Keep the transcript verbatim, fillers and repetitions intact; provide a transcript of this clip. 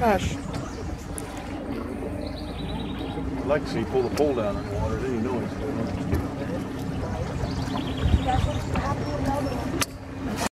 Gosh. I'd like to see you pull the pole down in the water, then you know it's going